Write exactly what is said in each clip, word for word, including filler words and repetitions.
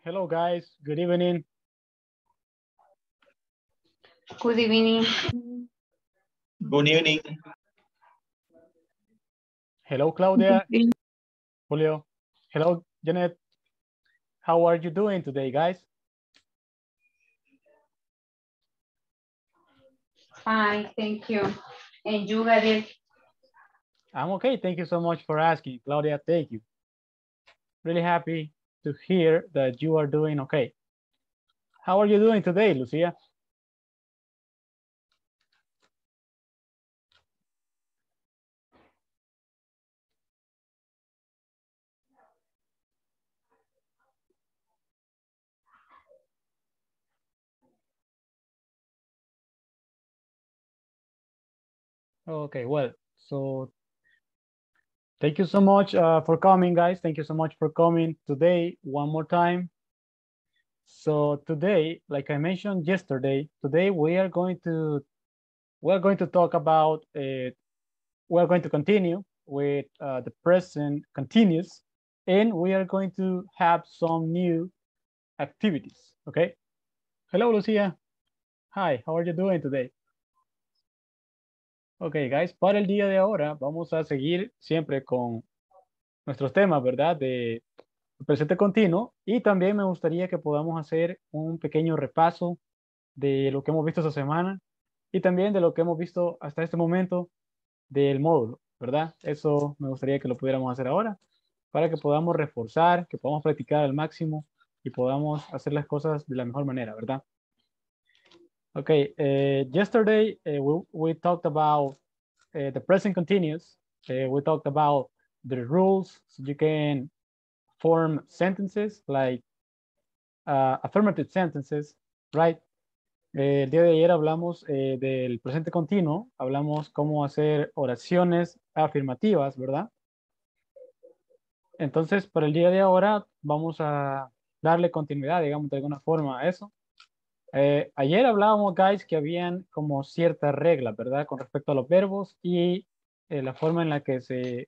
Hello, guys. Good evening. Good evening. Good evening. Hello, Claudia. Julio. Hello, Janet. How are you doing today, guys? Fine, thank you. And you, Gabriel? I'm okay. Thank you so much for asking, Claudia. Thank you. Really happy to hear that you are doing okay. How are you doing today, Lucia? Okay, well, so thank you so much uh, for coming, guys. Thank you so much for coming today one more time. So today, like I mentioned yesterday, today we are going to we're going to talk about uh, we're going to continue with uh, the present continuous, and we are going to have some new activities. Okay. Hello, Lucia. Hi, how are you doing today? Ok, guys, para el día de ahora vamos a seguir siempre con nuestros temas, ¿verdad? De presente continuo, y también me gustaría que podamos hacer un pequeño repaso de lo que hemos visto esta semana y también de lo que hemos visto hasta este momento del módulo, ¿verdad? Eso me gustaría que lo pudiéramos hacer ahora para que podamos reforzar, que podamos practicar al máximo y podamos hacer las cosas de la mejor manera, ¿verdad? Okay, uh, yesterday uh, we, we talked about uh, the present continuous. Uh, we talked about the rules so you can form sentences like uh, affirmative sentences, right? Eh, el día de ayer hablamos eh, del presente continuo, hablamos cómo hacer oraciones afirmativas, ¿verdad? Entonces, para el día de ahora vamos a darle continuidad, digamos, de alguna forma a eso. Eh, ayer hablábamos, guys, que habían como ciertas reglas, ¿verdad? Con respecto a los verbos y eh, la forma en la que se,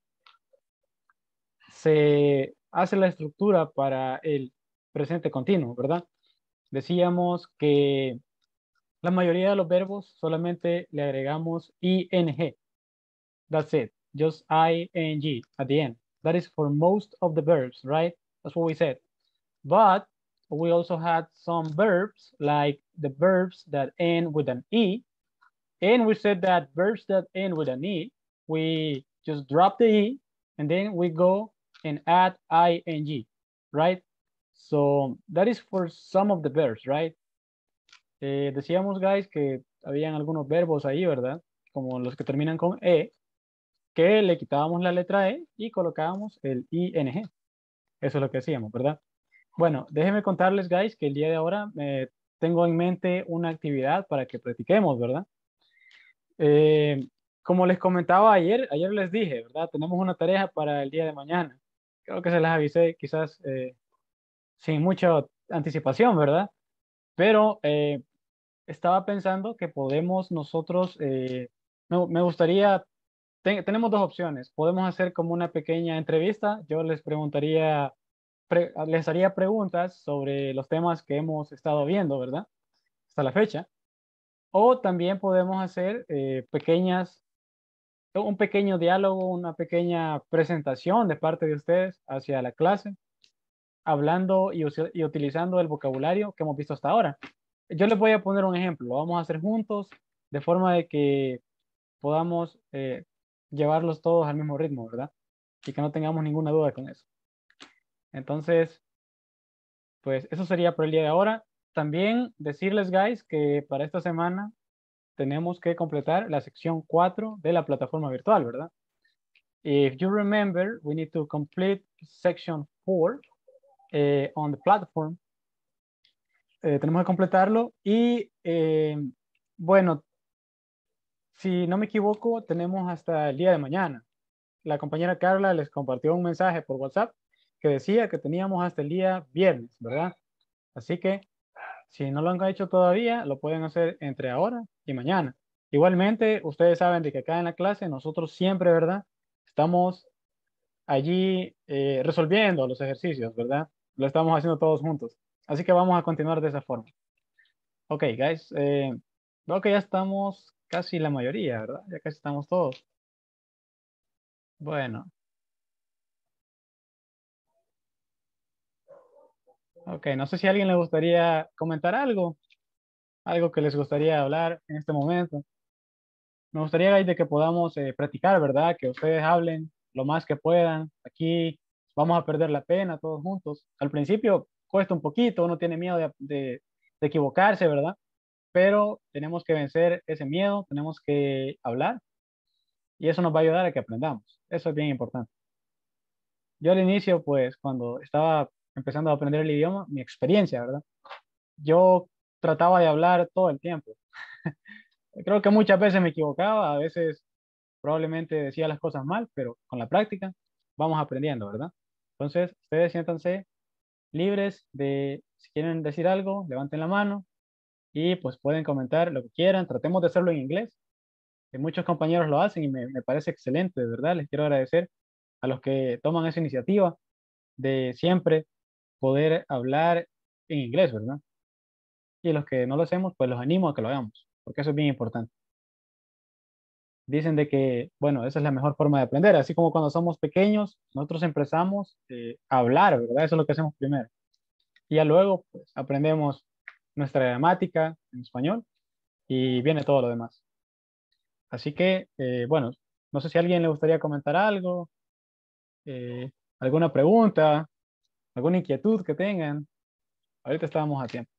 se hace la estructura para el presente continuo, ¿verdad? Decíamos que la mayoría de los verbos solamente le agregamos ing. That's it. Just ing at the end. That is for most of the verbs, right? That's what we said. But we also had some verbs like the verbs that end with an E. And we said that verbs that end with an E, we just drop the E and then we go and add ing, right? So that is for some of the verbs, right? Eh, decíamos, guys, que habían algunos verbos ahí, ¿verdad? Como los que terminan con E, que le quitábamos la letra E y colocábamos el ing. Eso es lo que hacíamos, ¿verdad? Bueno, déjenme contarles, guys, que el día de ahora eh, tengo en mente una actividad para que practiquemos, ¿verdad? Eh, como les comentaba ayer, ayer les dije, ¿verdad? Tenemos una tarea para el día de mañana. Creo que se las avisé quizás eh, sin mucha anticipación, ¿verdad? Pero eh, estaba pensando que podemos nosotros, eh, me, me gustaría, te- tenemos dos opciones. Podemos hacer como una pequeña entrevista. Yo les preguntaría, pre- les haría preguntas sobre los temas que hemos estado viendo, ¿verdad? Hasta la fecha. O también podemos hacer eh, pequeñas, un pequeño diálogo, una pequeña presentación de parte de ustedes hacia la clase, hablando y, us- y utilizando el vocabulario que hemos visto hasta ahora. Yo les voy a poner un ejemplo, lo vamos a hacer juntos de forma de que podamos eh, llevarlos todos al mismo ritmo, ¿verdad? Y que no tengamos ninguna duda con eso. Entonces, pues eso sería por el día de ahora. También decirles, guys, que para esta semana tenemos que completar la sección cuatro de la plataforma virtual, ¿verdad? If you remember, we need to complete section four eh, on the platform. Eh, tenemos que completarlo y, eh, bueno, si no me equivoco, tenemos hasta el día de mañana. La compañera Carla les compartió un mensaje por WhatsApp que decía que teníamos hasta el día viernes, ¿verdad? Así que si no lo han hecho todavía, lo pueden hacer entre ahora y mañana. Igualmente, ustedes saben de que acá en la clase nosotros siempre, ¿verdad? Estamos allí eh, resolviendo los ejercicios, ¿verdad? lo estamos haciendo todos juntos. Así que vamos a continuar de esa forma. Ok, guys. Eh, veo que ya estamos casi la mayoría, ¿verdad? Ya casi estamos todos. Bueno. Ok, no sé si a alguien le gustaría comentar algo. Algo que les gustaría hablar en este momento. Me gustaría, guys, de que podamos eh, practicar, ¿verdad? Que ustedes hablen lo más que puedan. Aquí vamos a perder la pena todos juntos. Al principio cuesta un poquito, uno tiene miedo de, de- de equivocarse, ¿verdad? Pero tenemos que vencer ese miedo, tenemos que hablar y eso nos va a ayudar a que aprendamos. Eso es bien importante. Yo al inicio, pues, cuando estaba empezando a aprender el idioma, mi experiencia, ¿verdad? Yo trataba de hablar todo el tiempo. Creo que muchas veces me equivocaba, a veces probablemente decía las cosas mal, pero con la práctica vamos aprendiendo, ¿verdad? Entonces, ustedes siéntanse libres de, si quieren decir algo, levanten la mano y pues pueden comentar lo que quieran. Tratemos de hacerlo en inglés, que muchos compañeros lo hacen y me, me parece excelente, de verdad. Les quiero agradecer a los que toman esa iniciativa de siempre poder hablar en inglés, ¿verdad? Y los que no lo hacemos, pues los animo a que lo hagamos, porque eso es bien importante. Dicen de que, bueno, esa es la mejor forma de aprender, así como cuando somos pequeños, nosotros empezamos eh, a hablar, ¿verdad? Eso es lo que hacemos primero. Y ya luego, pues, aprendemos nuestra gramática en español y viene todo lo demás. Así que, eh, bueno, no sé si a alguien le gustaría comentar algo, eh, alguna pregunta, alguna inquietud que tengan. Ahorita estábamos a tiempo.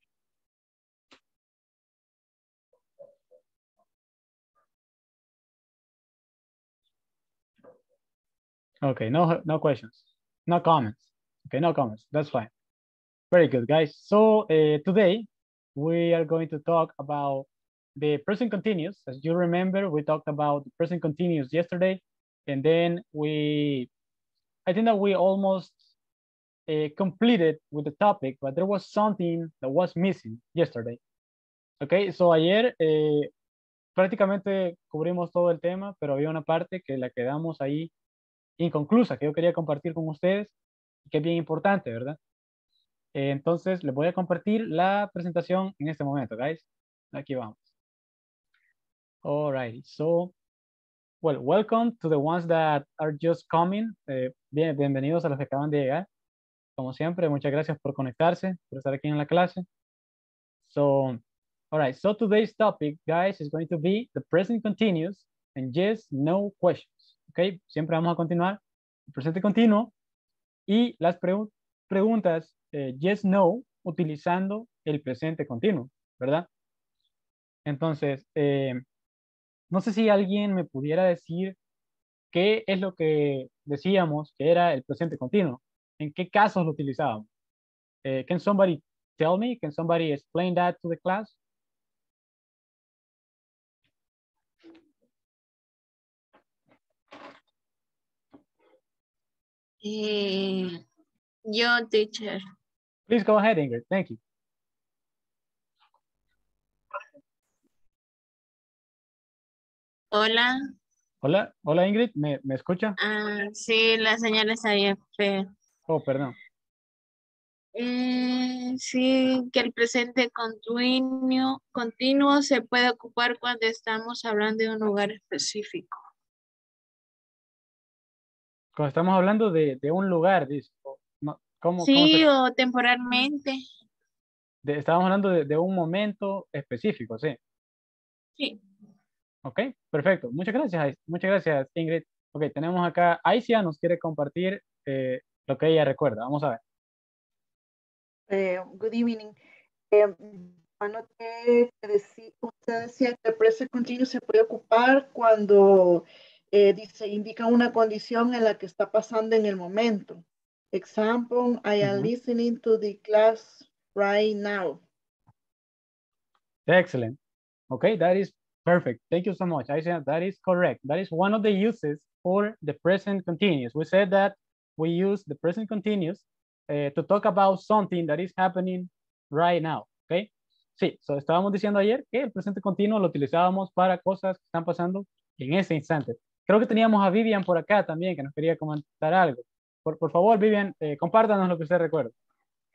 Okay, no, no questions, no comments. Okay, no comments. That's fine. Very good, guys. So uh, today we are going to talk about the present continuous. As you remember, we talked about the present continuous yesterday, and then we, I think that we almost uh, completed with the topic, but there was something that was missing yesterday. Okay, so ayer eh, prácticamente cubrimos todo el tema, pero había una parte que la quedamos ahí inconclusa, que yo quería compartir con ustedes, que es bien importante, ¿verdad? Eh, entonces, les voy a compartir la presentación en este momento, guys. Aquí vamos. All right, so, well, welcome to the ones that are just coming. Eh, bien, bienvenidos a los que acaban de llegar. Como siempre, muchas gracias por conectarse, por estar aquí en la clase. So, all right, so today's topic, guys, is going to be the present continuous and yes, no questions. Okay, siempre vamos a continuar el presente continuo y las pregu- preguntas eh, yes, no, utilizando el presente continuo, ¿verdad? Entonces, eh, no sé si alguien me pudiera decir qué es lo que decíamos que era el presente continuo, en qué casos lo utilizábamos. Eh, can somebody tell me? Can somebody explain that to the class? Eh, yo, teacher. Please go ahead, Ingrid. Thank you. Hola. Hola, hola Ingrid, ¿me, me escucha? Ah, sí, la señal está bien fea. Oh, perdón. Eh, sí, que el presente continuo, continuo se puede ocupar cuando estamos hablando de un lugar específico. Cuando estamos hablando de, de un lugar, dice, o no, ¿cómo, cómo se, Sí, o temporalmente. de- estamos hablando de, de un momento específico, sí. Sí. Ok, perfecto. Muchas gracias, Ais- muchas gracias, Ingrid. Ok, tenemos acá, Aisia nos quiere compartir eh, lo que ella recuerda. Vamos a ver. Eh, good evening. Eh, anoté que deci- usted decía que el present continuous se puede ocupar cuando eh, dice, indica una condición en la que está pasando en el momento. Example, I am Ujú. listening to the class right now. Excellent. Okay, that is perfect. Thank you so much. Aisia, that is correct. That is one of the uses for the present continuous. We said that we use the present continuous uh, to talk about something that is happening right now. Okay. Sí, so estábamos diciendo ayer que el presente continuo lo utilizábamos para cosas que están pasando en ese instante. Creo que teníamos a Vivian por acá también que nos quería comentar algo. Por, por favor, Vivian, eh, compártanos lo que usted recuerda.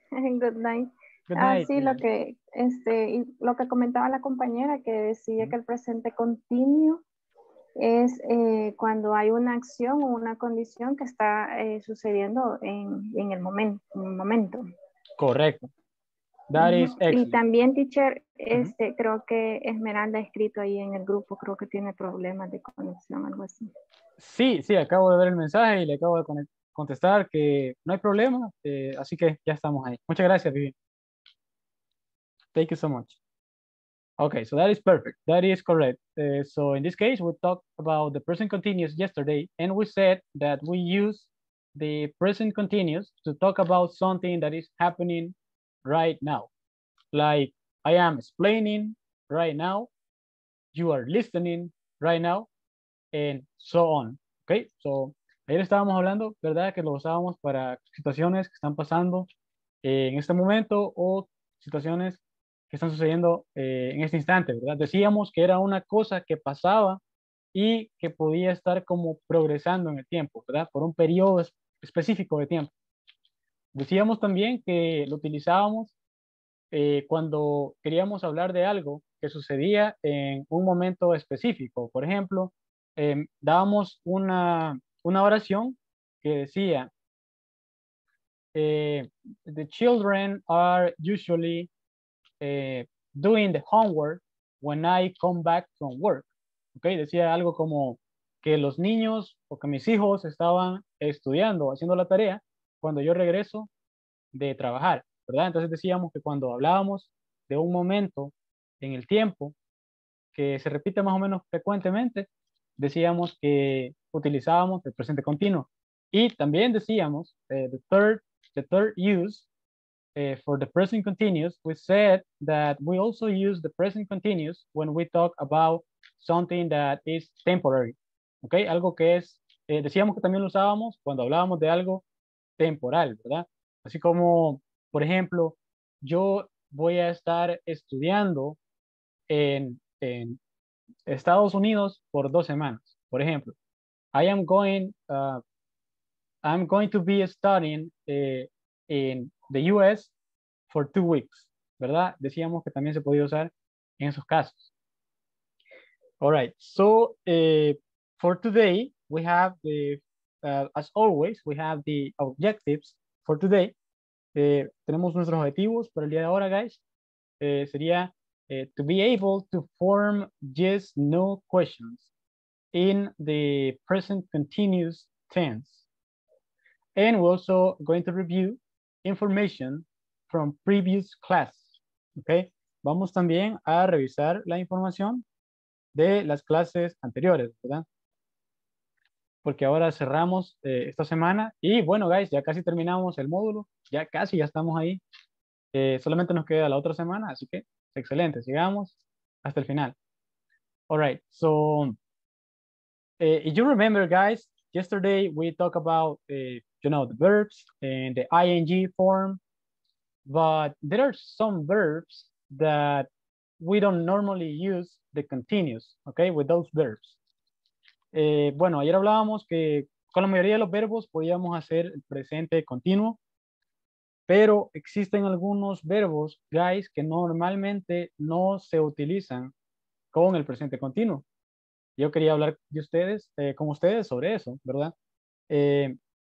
Good night. Good Ah, night. sí, lo que, este, y lo que comentaba la compañera, que decía Ujú. que el presente continuo es eh, cuando hay una acción o una condición que está eh, sucediendo en, en el momento, en el momento. Correcto. That is Ujú. Y excellent. también, teacher, Ujú. este, creo que Esmeralda ha escrito ahí en el grupo, creo que tiene problemas de conexión, algo así. Sí, sí, acabo de ver el mensaje y le acabo de conect- contestar que no hay problema, eh, así que ya estamos ahí. Muchas gracias, Vivi. Thank you so much. Okay, so that is perfect. That is correct. Uh, so in this case, we talked about the present continuous yesterday, and we said that we use the present continuous to talk about something that is happening right now. Like I am explaining right now, you are listening right now, and so on. Okay, so ayer estábamos hablando, ¿verdad? Que lo usábamos para situaciones que están pasando eh, en este momento o situaciones que están sucediendo eh, en este instante, ¿verdad? Decíamos que era una cosa que pasaba y que podía estar como progresando en el tiempo, ¿verdad? Por un periodo es- específico de tiempo. Decíamos también que lo utilizábamos eh, cuando queríamos hablar de algo que sucedía en un momento específico. Por ejemplo, em, dábamos una, una oración que decía, eh, the children are usually eh, doing the homework when I come back from work. Okay, decía algo como que los niños o que mis hijos estaban estudiando, haciendo la tarea cuando yo regreso de trabajar, ¿verdad? Entonces decíamos que cuando hablábamos de un momento en el tiempo que se repite más o menos frecuentemente, decíamos que utilizábamos el presente continuo. Y también decíamos, eh, the third, the third use uh, for the present continuous, we said that we also use the present continuous when we talk about something that is temporary. ¿Ok? Algo que es, eh, decíamos que también lo usábamos cuando hablábamos de algo temporal, ¿verdad? Así como, por ejemplo, yo voy a estar estudiando en, en Estados Unidos por dos semanas. Por ejemplo, I am going, uh, I'm going to be studying uh, in the U S for two weeks, ¿verdad? Decíamos que también se podía usar en esos casos. All right, so uh, for today, we have the, uh, as always, we have the objectives for today. Eh, tenemos nuestros objetivos para el día de ahora, guys. Eh, sería eh, to be able to form yes, no questions in the present continuous tense. And we're also going to review information from previous class. Okay. Vamos también a revisar la información de las clases anteriores, ¿verdad? Porque ahora cerramos eh, esta semana y bueno, guys, ya casi terminamos el módulo, ya casi, ya estamos ahí. Eh, solamente nos queda la otra semana, así que excelente, sigamos hasta el final. All right, so uh, if you remember, guys, yesterday we talked about, uh, you know, the verbs and the ing form, but there are some verbs that we don't normally use the continuous, okay, with those verbs. Eh, bueno, ayer hablábamos que con la mayoría de los verbos podíamos hacer el presente continuo, pero existen algunos verbos, guys, que normalmente no se utilizan con el presente continuo. Yo quería hablar de ustedes, eh, con ustedes sobre eso, ¿verdad? Eh,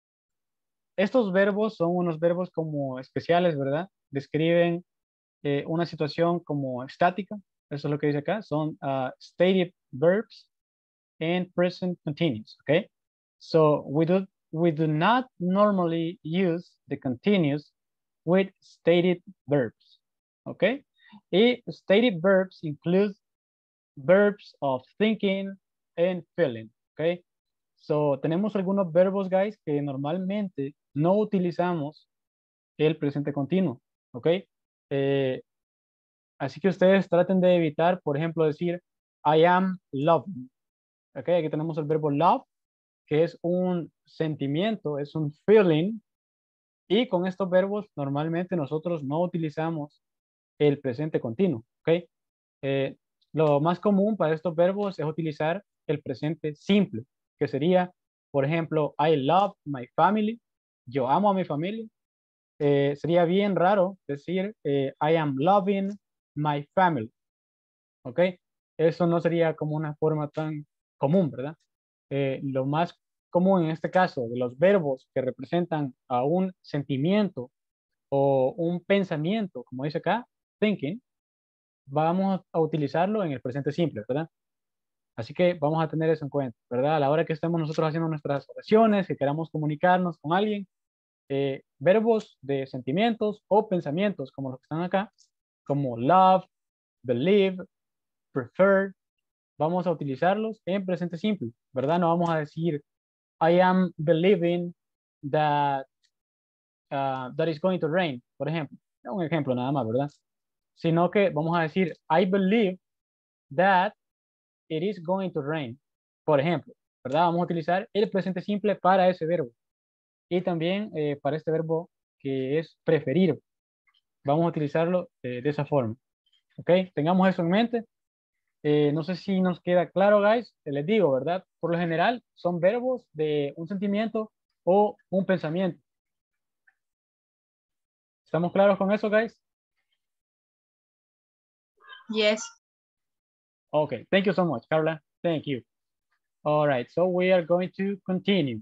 estos verbos son unos verbos como especiales, ¿verdad? Describen eh, una situación como estática, eso es lo que dice acá, son uh, stative verbs and present continuous, okay? So we do, we do not normally use the continuous with stated verbs, okay? Y stated verbs include verbs of thinking and feeling, okay? So tenemos algunos verbos, guys, que normalmente no utilizamos el presente continuo, ¿ok? Eh, así que ustedes traten de evitar, por ejemplo, decir I am loving, ¿ok? Aquí tenemos el verbo love, que es un sentimiento, es un feeling, y con estos verbos normalmente nosotros no utilizamos el presente continuo, ¿ok? Eh, lo más común para estos verbos es utilizar el presente simple, que sería, por ejemplo, I love my family, yo amo a mi familia, eh, sería bien raro decir eh, I am loving my family. ¿Ok? Eso no sería como una forma tan común, ¿verdad? Eh, lo más común en este caso de los verbos que representan a un sentimiento o un pensamiento, como dice acá, thinking, vamos a utilizarlo en el presente simple, ¿verdad? Así que vamos a tener eso en cuenta, ¿verdad? A la hora que estemos nosotros haciendo nuestras oraciones, que queramos comunicarnos con alguien, eh, verbos de sentimientos o pensamientos, como los que están acá, como love, believe, prefer, vamos a utilizarlos en presente simple, ¿verdad? No vamos a decir, I am believing that, uh, that it's going to rain, por ejemplo. Un ejemplo nada más, ¿verdad? Sino que vamos a decir, I believe that it is going to rain, por ejemplo, ¿verdad? Vamos a utilizar el presente simple para ese verbo. Y también eh, para este verbo que es preferir. Vamos a utilizarlo eh, de esa forma. ¿Ok? Tengamos eso en mente. Eh, no sé si nos queda claro, guys. Eh, les digo, ¿verdad? Por lo general son verbos de un sentimiento o un pensamiento. ¿Estamos claros con eso, guys? Yes. Okay, thank you so much, Carla. Thank you. All right, so we are going to continue.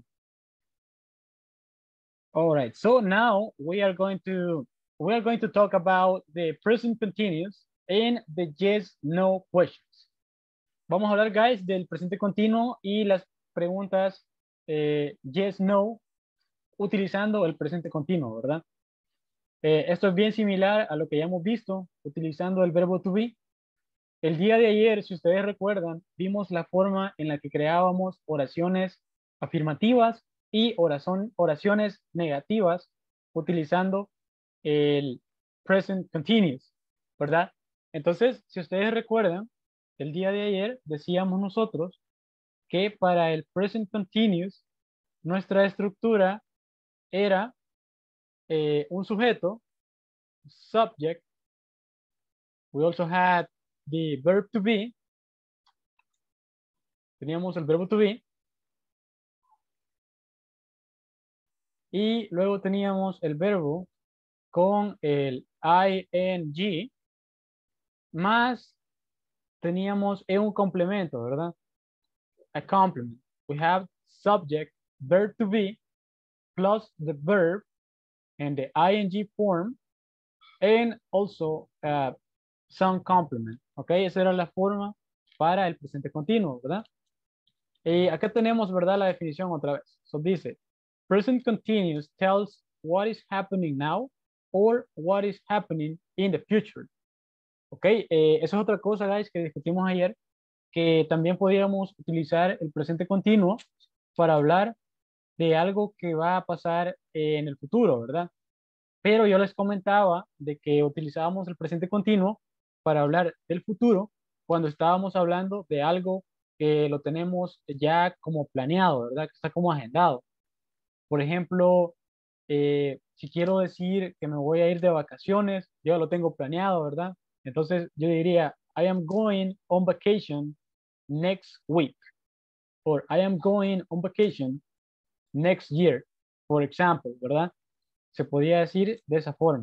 All right, so now we are going to we are going to talk about the present continuous and the yes, no questions. Vamos a hablar, guys, del presente continuo y las preguntas eh, yes, no, utilizando el presente continuo, ¿verdad? Eh, esto es bien similar a lo que ya hemos visto, utilizando el verbo to be. El día de ayer, si ustedes recuerdan, vimos la forma en la que creábamos oraciones afirmativas y oración, oraciones negativas utilizando el present continuous, ¿verdad? Entonces, si ustedes recuerdan, el día de ayer decíamos nosotros que para el present continuous nuestra estructura era eh, un sujeto, subject. We also had the verb to be. Teníamos el verbo to be. Y luego teníamos el verbo con el ing, más teníamos un complemento, ¿verdad? A complement. We have subject, verb to be, plus the verb and the ing form, and also uh, some complement. ¿Ok? Esa era la forma para el presente continuo, ¿verdad? Y acá tenemos, ¿verdad? La definición otra vez. So dice, present continuous tells what is happening now or what is happening in the future. ¿Ok? Eh, eso es otra cosa, guys, que discutimos ayer, que también podríamos utilizar el presente continuo para hablar de algo que va a pasar en el futuro, ¿verdad? Pero yo les comentaba de que utilizábamos el presente continuo para hablar del futuro cuando estábamos hablando de algo que lo tenemos ya como planeado, ¿verdad? Que está como agendado. Por ejemplo, eh, si quiero decir que me voy a ir de vacaciones, yo lo tengo planeado, ¿verdad? Entonces yo diría, I am going on vacation next week. Or I am going on vacation next year, por ejemplo, ¿verdad? Se podía decir de esa forma.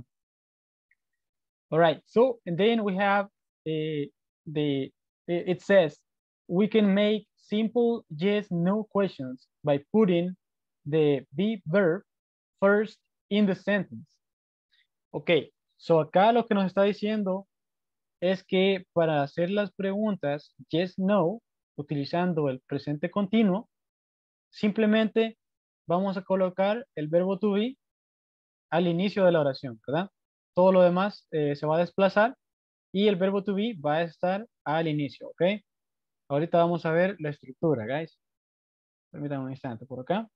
All right, so, and then we have uh, the, it says, we can make simple yes, no questions by putting the be verb first in the sentence. Ok, so acá lo que nos está diciendo es que para hacer las preguntas yes, no, utilizando el presente continuo, simplemente vamos a colocar el verbo to be al inicio de la oración, ¿verdad? Todo lo demás eh, se va a desplazar y el verbo to be va a estar al inicio, ¿ok? Ahorita vamos a ver la estructura, guys. Permítanme un instante por acá.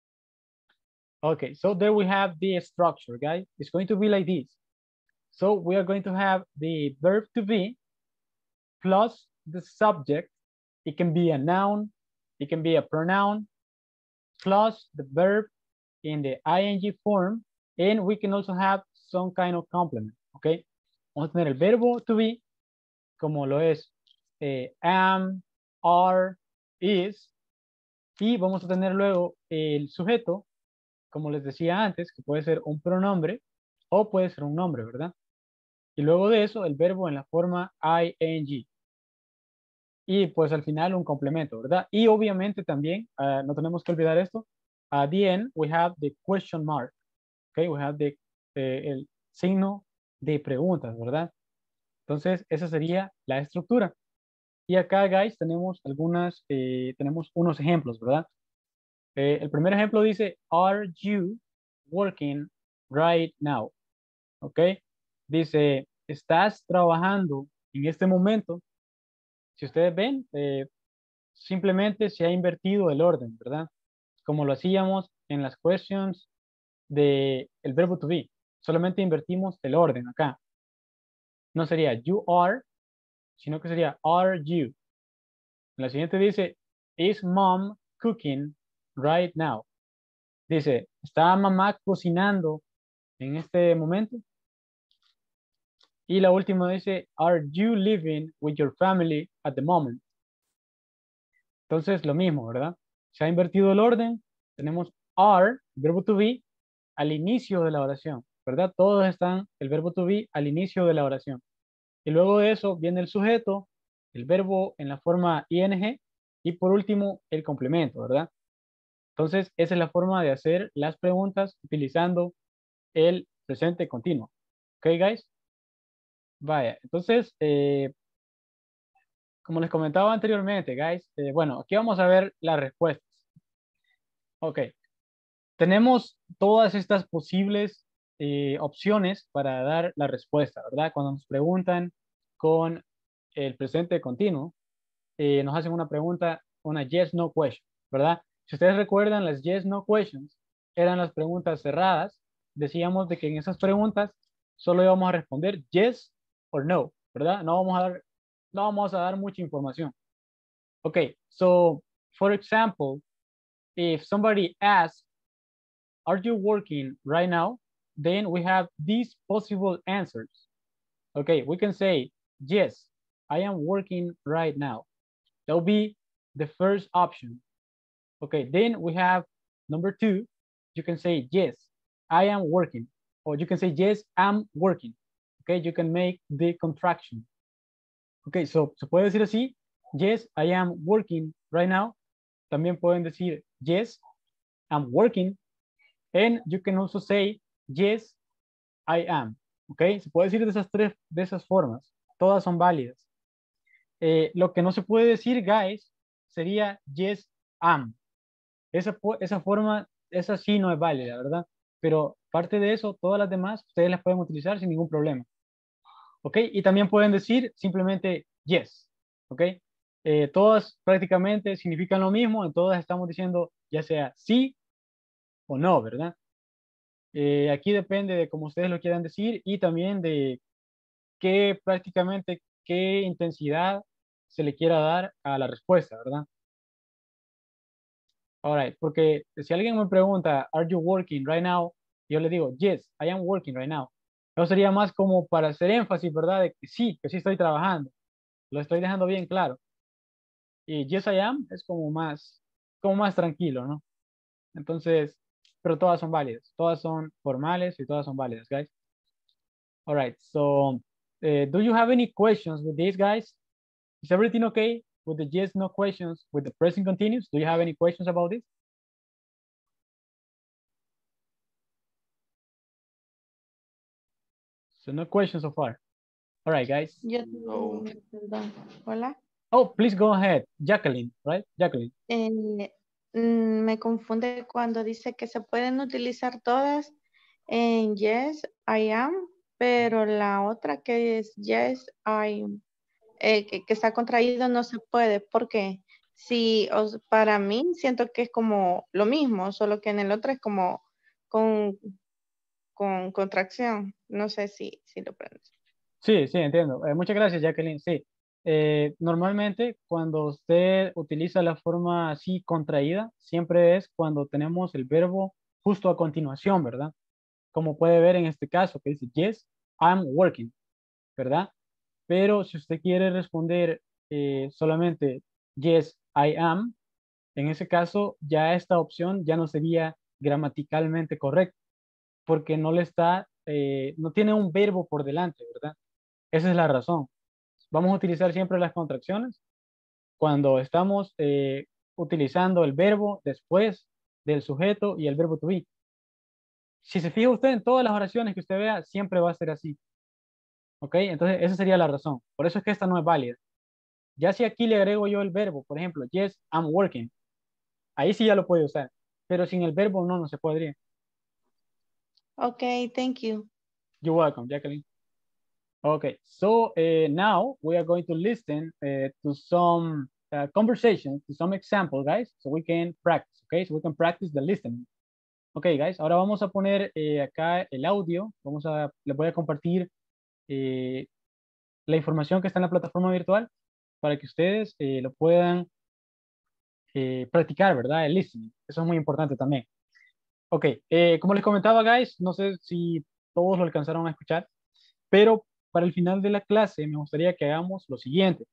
Okay, so there we have the structure, guys. It's going to be like this. So we are going to have the verb to be plus the subject. It can be a noun, it can be a pronoun, plus the verb in the ing form, and we can also have some kind of complement, ¿ok? Vamos a tener el verbo to be, como lo es eh, am, are, is, y vamos a tener luego el sujeto, como les decía antes, que puede ser un pronombre o puede ser un nombre, ¿verdad? Y luego de eso, el verbo en la forma ing. Y pues al final un complemento, ¿verdad? Y obviamente también, uh, no tenemos que olvidar esto, at the end we have the question mark, okay? We have the, eh, el signo de preguntas, ¿verdad? Entonces, esa sería la estructura. Y acá, guys, tenemos algunas, eh, tenemos unos ejemplos, ¿verdad? Eh, el primer ejemplo dice, are you working right now? ¿Ok? Dice, ¿estás trabajando en este momento? Si ustedes ven, eh, simplemente se ha invertido el orden, ¿verdad? Como lo hacíamos en las questions de el verbo to be. Solamente invertimos el orden acá. No sería you are, sino que sería are you. En la siguiente dice, is mom cooking right now? Dice, ¿está mamá cocinando en este momento? Y la última dice, are you living with your family at the moment? Entonces, lo mismo, ¿verdad? Se ha invertido el orden. Tenemos are, verbo to be, al inicio de la oración, ¿verdad? Todos están el verbo to be al inicio de la oración. Y luego de eso viene el sujeto, el verbo en la forma ing y por último el complemento, ¿verdad? Entonces, esa es la forma de hacer las preguntas utilizando el presente continuo. ¿Ok, guys? Vaya, entonces, eh, como les comentaba anteriormente, guys, eh, bueno, aquí vamos a ver las respuestas. Ok, tenemos todas estas posibles eh, opciones para dar la respuesta, ¿verdad? Cuando nos preguntan con el presente continuo, eh, nos hacen una pregunta, una yes, no question, ¿verdad? Si ustedes recuerdan, las yes, no questions eran las preguntas cerradas. Decíamos de que en esas preguntas solo íbamos a responder yes or no, ¿verdad? No vamos a dar, no vamos a dar mucha información. Okay, so for example, if somebody asks, are you working right now? Then we have these possible answers. Okay, we can say, yes, I am working right now. That will be the first option. Okay, then we have number two. You can say, yes, I am working. Or you can say, yes, I'm working. Okay, you can make the contraction. Okay, so se puede decir así, yes, I am working right now. También pueden decir, yes, I'm working. And you can also say, yes, I am. Okay, se puede decir de esas tres, de esas formas. Todas son válidas. Eh, lo que no se puede decir, guys, sería yes, am. Esa, esa forma, esa sí no es válida, ¿verdad? Pero parte de eso, todas las demás, ustedes las pueden utilizar sin ningún problema. ¿Ok? Y también pueden decir simplemente yes. ¿Ok? Eh, todas prácticamente significan lo mismo, en todas estamos diciendo ya sea sí o no, ¿verdad? Eh, aquí depende de cómo ustedes lo quieran decir y también de qué prácticamente, qué intensidad se le quiera dar a la respuesta, ¿verdad? All right, porque si alguien me pregunta, are you working right now? Yo le digo, yes, I am working right now. Eso sería más como para hacer énfasis, ¿verdad? De que sí, que sí estoy trabajando. Lo estoy dejando bien claro. Y yes, I am es como más, como más tranquilo, ¿no? Entonces, pero todas son válidas. Todas son formales y todas son válidas, guys. All right, so uh, do you have any questions with these, guys? Is everything okay with the yes, no questions with the present continuous? Do you have any questions about this? So no questions so far. All right, guys. Yo tengo una, perdón. Hola. Oh, please go ahead. Jacqueline, right? Jacqueline. Eh, mm, me confunde cuando dice que se pueden utilizar todas en yes, I am, pero la otra que es yes, I, eh, que, que está contraído no se puede. ¿Por qué? Si os- para mí siento que es como lo mismo, solo que en el otro es como con, con contracción. No sé si, si lo prendes. Sí, sí, entiendo. Eh, muchas gracias, Jacqueline. Sí. Eh, normalmente cuando usted utiliza la forma así contraída, siempre es cuando tenemos el verbo justo a continuación, ¿verdad? Como puede ver en este caso, que dice, yes, I'm working, ¿verdad? Pero si usted quiere responder eh, solamente, yes, I am, en ese caso ya esta opción ya no sería gramaticalmente correcta, porque no le está eh, no tiene un verbo por delante, ¿verdad? Esa es la razón. Vamos a utilizar siempre las contracciones cuando estamos eh, utilizando el verbo después del sujeto y el verbo to be. Si se fija usted en todas las oraciones que usted vea, siempre va a ser así. ¿Ok? Entonces, esa sería la razón. Por eso es que esta no es válida. Ya si aquí le agrego yo el verbo, por ejemplo, yes, I'm working, ahí sí ya lo puede usar. Pero sin el verbo no, no se podría. Okay, thank you. You're welcome, Jacqueline. Okay, so uh, now we are going to listen uh, to some uh, conversations, to some examples, guys, so we can practice, okay? So we can practice the listening. Okay, guys, ahora vamos a poner eh, acá el audio. Vamos a, les voy a compartir eh, la información que está en la plataforma virtual para que ustedes eh, lo puedan eh, practicar, ¿verdad? El listening. Eso es muy importante también. Ok, eh, como les comentaba, guys, no sé si todos lo alcanzaron a escuchar, pero para el final de la clase me gustaría que hagamos lo siguiente.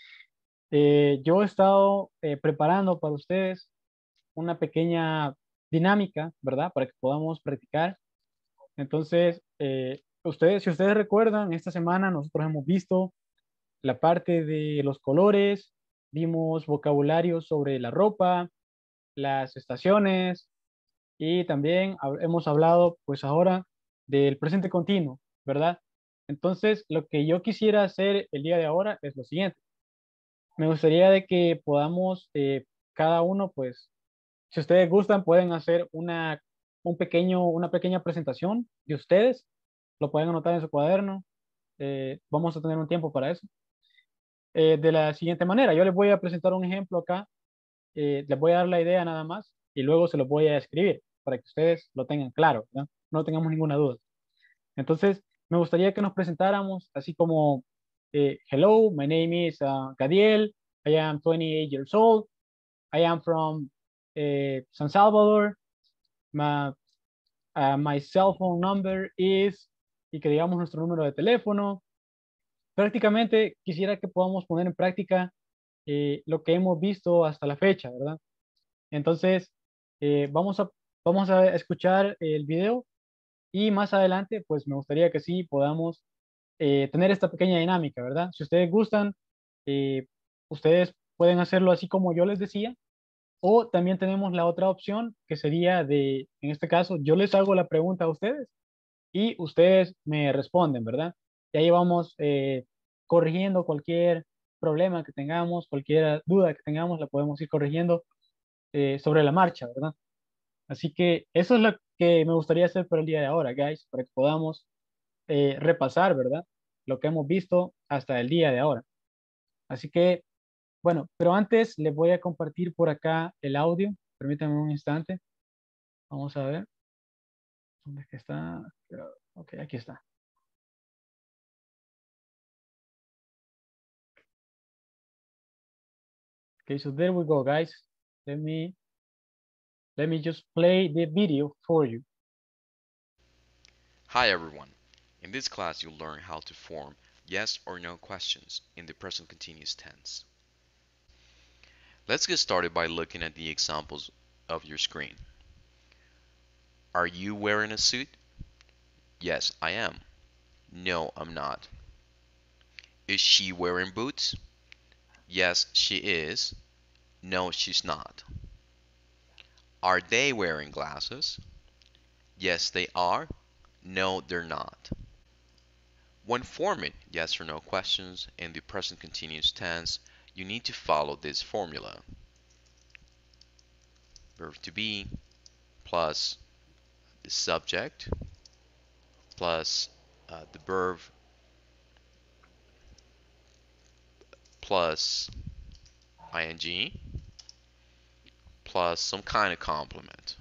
Eh, yo he estado eh, preparando para ustedes una pequeña dinámica, ¿verdad? Para que podamos practicar. Entonces, eh, ustedes, si ustedes recuerdan, esta semana nosotros hemos visto la parte de los colores, vimos vocabulario sobre la ropa, las estaciones y también hab- hemos hablado pues ahora del presente continuo, ¿verdad? Entonces, lo que yo quisiera hacer el día de ahora es lo siguiente. Me gustaría de que podamos, eh, cada uno, pues, si ustedes gustan, pueden hacer una, un pequeño, una pequeña presentación de ustedes, lo pueden anotar en su cuaderno, eh, vamos a tener un tiempo para eso. Eh, de la siguiente manera, yo les voy a presentar un ejemplo acá, eh, les voy a dar la idea nada más y luego se lo voy a escribir para que ustedes lo tengan claro, ¿verdad? No tengamos ninguna duda. Entonces, me gustaría que nos presentáramos así como, eh, hello, my name is uh, Gadiel, I am twenty-eight years old, I am from eh, San Salvador, my, uh, my cell phone number is, y que digamos nuestro número de teléfono. Prácticamente quisiera que podamos poner en práctica eh, lo que hemos visto hasta la fecha, ¿verdad? Entonces, eh, vamos a, vamos a escuchar el video y más adelante, pues me gustaría que sí podamos eh, tener esta pequeña dinámica, ¿verdad? Si ustedes gustan, eh, ustedes pueden hacerlo así como yo les decía, o también tenemos la otra opción que sería de, en este caso, yo les hago la pregunta a ustedes y ustedes me responden, ¿verdad? Y ahí vamos eh, corrigiendo cualquier problema que tengamos, cualquier duda que tengamos, la podemos ir corrigiendo eh, sobre la marcha, ¿verdad? Así que eso es lo que me gustaría hacer por el día de ahora, guys, para que podamos eh, repasar, ¿verdad? Lo que hemos visto hasta el día de ahora. Así que, bueno, pero antes les voy a compartir por acá el audio. Permítanme un instante. Vamos a ver. ¿Dónde es que está? Ok, aquí está. Okay, so there we go, guys. Let me, let me just play the video for you. Hi everyone. In this class you'll learn how to form yes or no questions in the present continuous tense. Let's get started by looking at the examples of your screen. Are you wearing a suit? Yes, I am. No, I'm not. Is she wearing boots? Yes, she is. No, she's not. Are they wearing glasses? Yes, they are. No, they're not. When forming yes or no questions in the present continuous tense, you need to follow this formula. Verb to be plus the subject plus uh, the verb plus ing plus some kind of complement.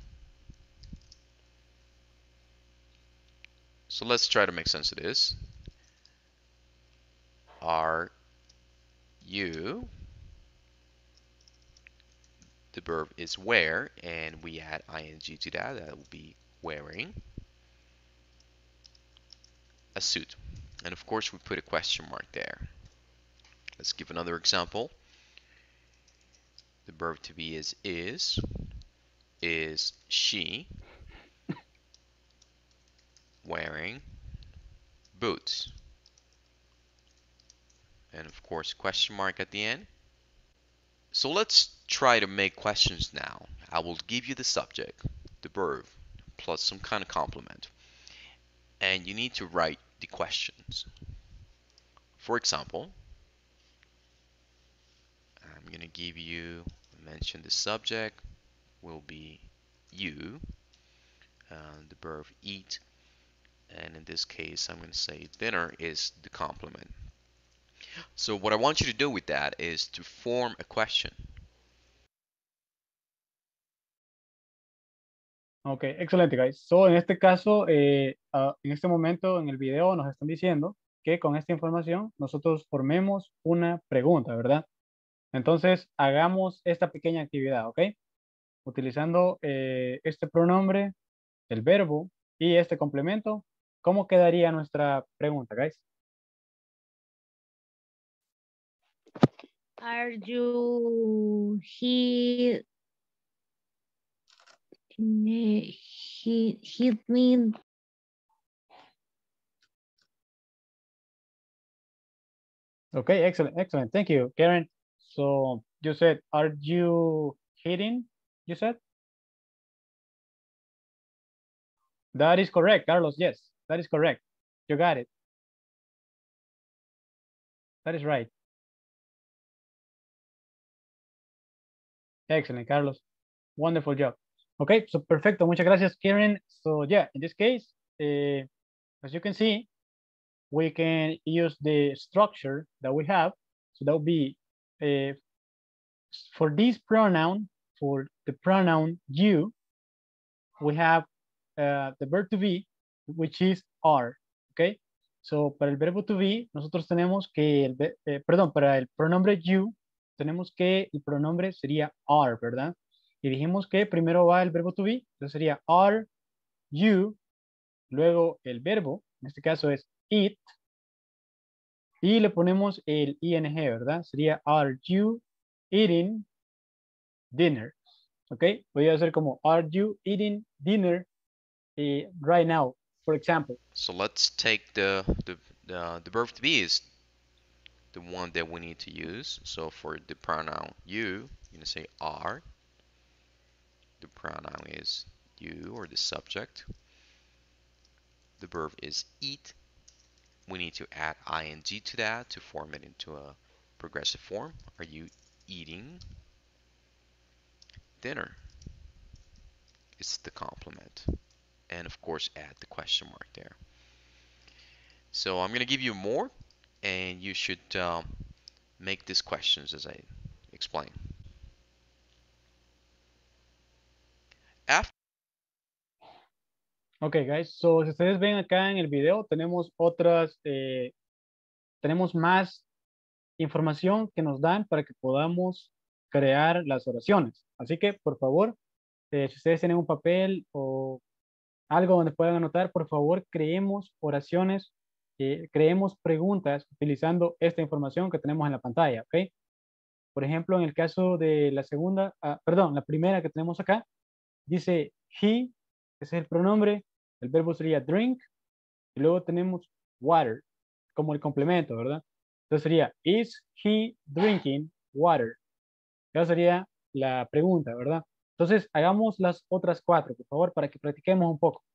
So let's try to make sense of this. Are you, the verb is wear, and we add ing to that, that will be wearing a suit. And of course we put a question mark there. Let's give another example. The verb to be is is. Is she wearing course, question mark at the end. So let's try to make questions now. I will give you the subject, the verb, plus some kind of complement. And you need to write the questions. For example, I'm going to give you, mention the subject will be you, uh, the verb eat, and in this case, I'm going to say dinner is the complement. So what I want you to do with that is to form a question. Ok, excelente, guys. So, en este caso, eh, ah, en este momento en el video nos están diciendo que con esta información nosotros formemos una pregunta, ¿verdad? Entonces, hagamos esta pequeña actividad, ¿ok? Utilizando eh, este pronombre, el verbo y este complemento, ¿cómo quedaría nuestra pregunta, guys? Are you he he he mean Okay, excellent, excellent. Thank you, Karen. So you said, are you hitting? You said? That is correct, Carlos. Yes, that is correct. You got it. That is right. Excellent, Carlos. Wonderful job. Okay, so perfecto. Muchas gracias, Karen. So yeah, in this case, uh, as you can see, we can use the structure that we have. So that would be uh, for this pronoun, for the pronoun you, we have uh, the verb to be, which is are, okay? So, para el verbo to be, nosotros tenemos que, el, eh, perdón, para el pronombre you, tenemos que el pronombre sería are, ¿verdad? Y dijimos que primero va el verbo to be, entonces sería are you, luego el verbo, en este caso es eat, y le ponemos el ing, ¿verdad? Sería are you eating dinner, ¿ok? Voy a hacer como are you eating dinner uh, right now, for example. So let's take the, the, the, the verb to be is the one that we need to use. So for the pronoun you, you're going to say are. The pronoun is you or the subject. The verb is eat. We need to add ing to that to form it into a progressive form. Are you eating dinner? It's the complement. And of course, add the question mark there. So I'm going to give you more, and you should um, make these questions as I explain. After Ok, guys, so si ustedes ven acá en el video, tenemos otras, eh, tenemos más información que nos dan para que podamos crear las oraciones. Así que, por favor, eh, si ustedes tienen un papel o algo donde puedan anotar, por favor, creemos oraciones, eh, creemos preguntas utilizando esta información que tenemos en la pantalla, ¿ok? Por ejemplo, en el caso de la segunda, ah, perdón, la primera que tenemos acá, dice he, ese es el pronombre, el verbo sería drink, y luego tenemos water como el complemento, ¿verdad? Entonces sería, is he drinking water? Esa sería la pregunta, ¿verdad? Entonces, hagamos las otras cuatro, por favor, para que practiquemos un poco.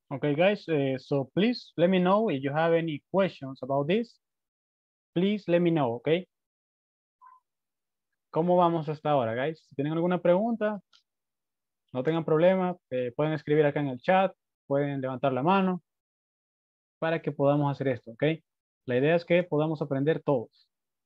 Okay, guys, uh, so please let me know if you have any questions about this. Please let me know, okay? ¿Cómo vamos hasta ahora, guys? Si tienen alguna pregunta, no tengan problema, eh, pueden escribir acá en el chat, pueden levantar la mano para que podamos hacer esto, ¿ok? La idea es que podamos aprender todos.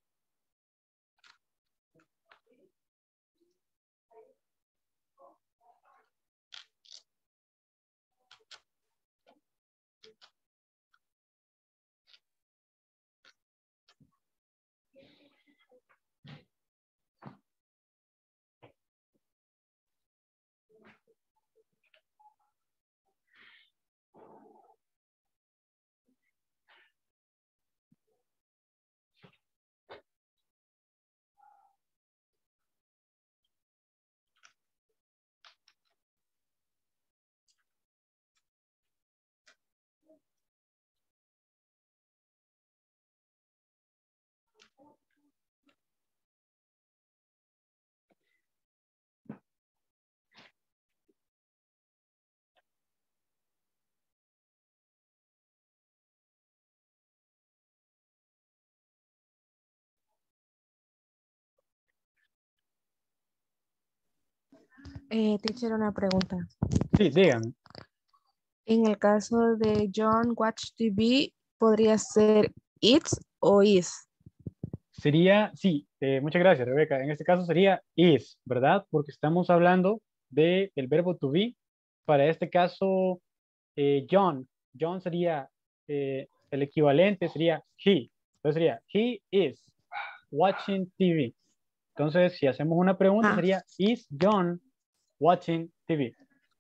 Eh, teacher, una pregunta. Sí, díganme. En el caso de John Watch T V, ¿podría ser it's o is? Sería, sí, eh, muchas gracias, Rebeca. En este caso sería is, ¿verdad? Porque estamos hablando del verbo to be. Para este caso, eh, John. John sería, eh, el equivalente sería he. Entonces sería, he is watching T V. Entonces, si hacemos una pregunta, Ah. sería, is John watching T V?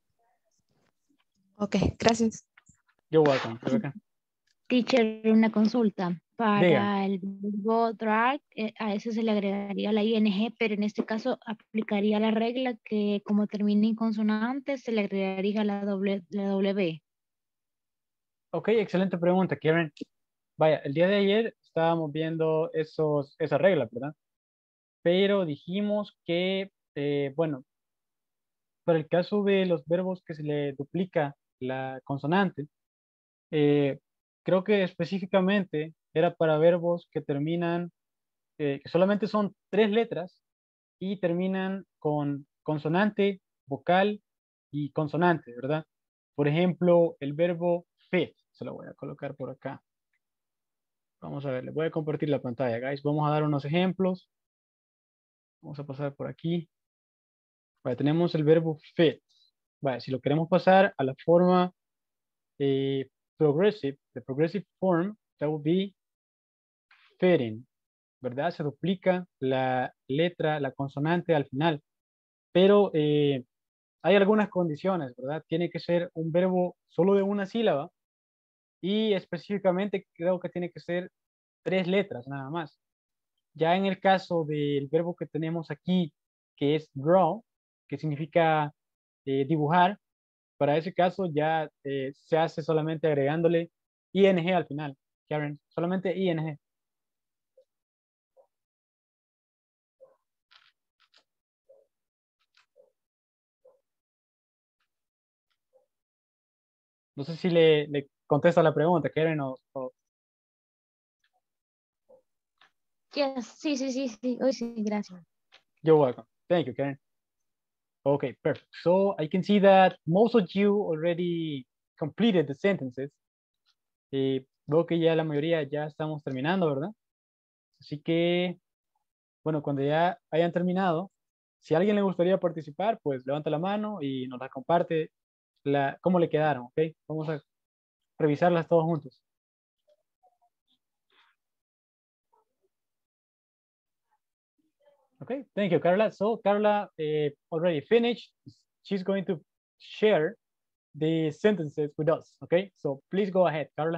Ok, gracias. You're welcome, Rebeca. Teacher, una consulta. Diga. Para el verbo drag, eh, a eso se le agregaría la ing, pero en este caso aplicaría la regla que como termina en consonante, se le agregaría la, doble, la W. Ok, excelente pregunta, Karen. Vaya, el día de ayer estábamos viendo esos, esas reglas, ¿verdad? Pero dijimos que, eh, bueno, para el caso de los verbos que se le duplica la consonante, eh, creo que específicamente era para verbos que terminan, eh, que solamente son tres letras y terminan con consonante, vocal y consonante, ¿verdad? Por ejemplo, el verbo fit, se lo voy a colocar por acá. Vamos a ver, les voy a compartir la pantalla, guys. Vamos a dar unos ejemplos. Vamos a pasar por aquí. Vale, tenemos el verbo fit. Vale, si lo queremos pasar a la forma eh, progressive, the progressive form, that would be fitting, ¿verdad? Se duplica la letra, la consonante al final. Pero eh, hay algunas condiciones, ¿verdad? Tiene que ser un verbo solo de una sílaba y específicamente creo que tiene que ser tres letras nada más. Ya en el caso del verbo que tenemos aquí, que es draw, que significa eh, dibujar, para ese caso ya eh, se hace solamente agregándole ing al final. Karen, solamente ing. No sé si le, le contesta la pregunta, Karen, o, o... Yes, sí, sí, sí, sí, hoy sí, gracias. You're welcome. Thank you, Karen. Okay, perfect. So I can see that most of you already completed the sentences. Eh, veo que ya la mayoría ya estamos terminando, ¿verdad? Así que, bueno, cuando ya hayan terminado, si a alguien le gustaría participar, pues levanta la mano y nos la comparte la, cómo le quedaron, ¿ok? Vamos a revisarlas todos juntos. Okay, thank you, Carla. So Carla uh, already finished. She's going to share the sentences with us, okay? So please go ahead, Carla.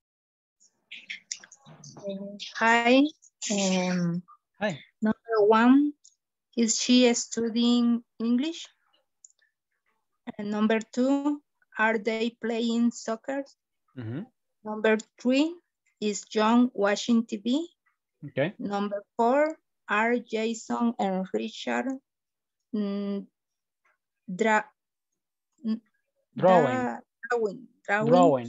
Hi. Um, Hi. Number one, is she studying English? And number two, are they playing soccer? Mm-hmm. Number three, is John watching T V? Okay. Number four, are Jason and Richard mm, dra drawing. drawing, drawing, Drawing.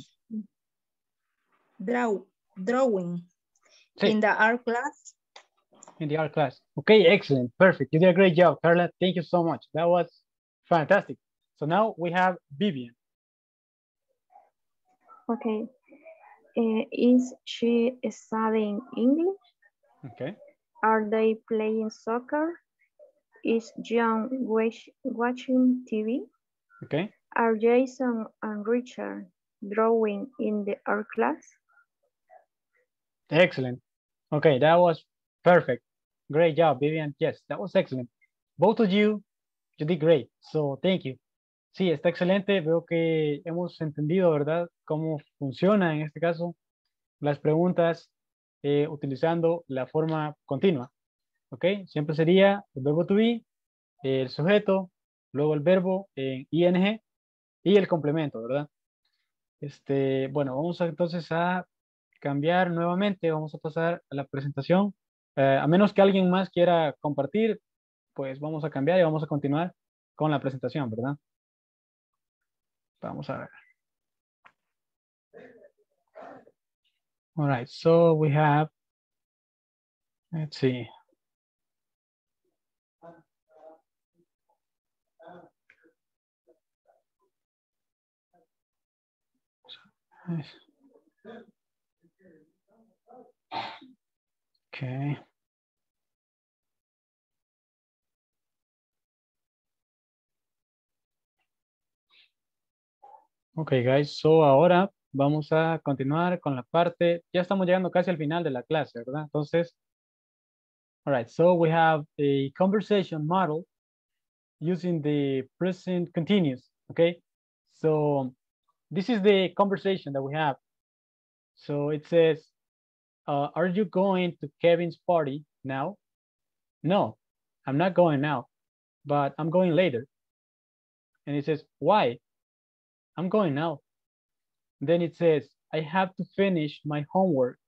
draw, drawing Sí. in the art class. In the art class. Okay, excellent. Perfect. You did a great job, Carla. Thank you so much. That was fantastic. So now we have Vivian. Okay. Uh, is she studying English? Okay. Are they playing soccer? Is John watch, watching T V? Okay. Are Jason and Richard drawing in the art class? Excellent. Okay, that was perfect. Great job, Vivian. Yes, that was excellent. Both of you, you did great. So thank you. Sí, está excelente. Veo que hemos entendido, ¿verdad? Cómo funciona en este caso las preguntas eh, utilizando la forma continua. ¿Ok? Siempre sería el verbo to be, el sujeto, luego el verbo en ing y el complemento, ¿verdad? Este, bueno, vamos a, entonces a cambiar nuevamente. Vamos a pasar a la presentación. Eh, a menos que alguien más quiera compartir, pues vamos a cambiar y vamos a continuar con la presentación, ¿verdad? Vamos a ver. All right, so we have, let's see. Okay. Ok, guys, so ahora vamos a continuar con la parte, ya estamos llegando casi al final de la clase, ¿verdad? Entonces, all right, so we have a conversation model using the present continuous, okay? So this is the conversation that we have. So it says, uh, are you going to Kevin's party now? No, I'm not going now, but I'm going later. And it says, why? I'm going now. Then it says, I have to finish my homework.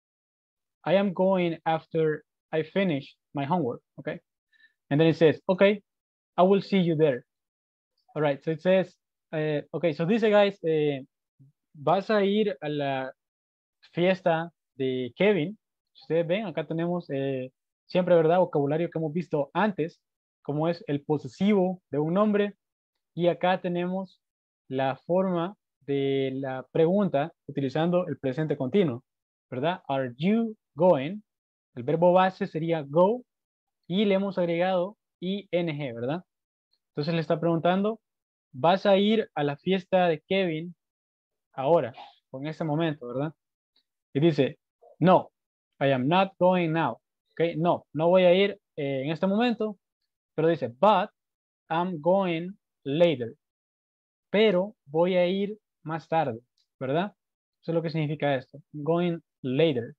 I am going after I finish my homework, okay? And then it says, okay, I will see you there. All right, so it says, uh, okay, so dice, guys, eh, vas a ir a la fiesta de Kevin. Si ustedes ven, acá tenemos eh, siempre, ¿verdad? Vocabulario que hemos visto antes, como es el posesivo de un nombre. Y acá tenemos la forma de la pregunta utilizando el presente continuo, ¿verdad? Are you going? El verbo base sería go y le hemos agregado ing, ¿verdad? Entonces le está preguntando, ¿vas a ir a la fiesta de Kevin ahora o en este momento, ¿verdad? Y dice, no, I am not going now. ¿Ok? No, no voy a ir eh, en este momento, pero dice, but I'm going later. Pero voy a ir más tarde, ¿verdad? Eso es lo que significa esto. Going later.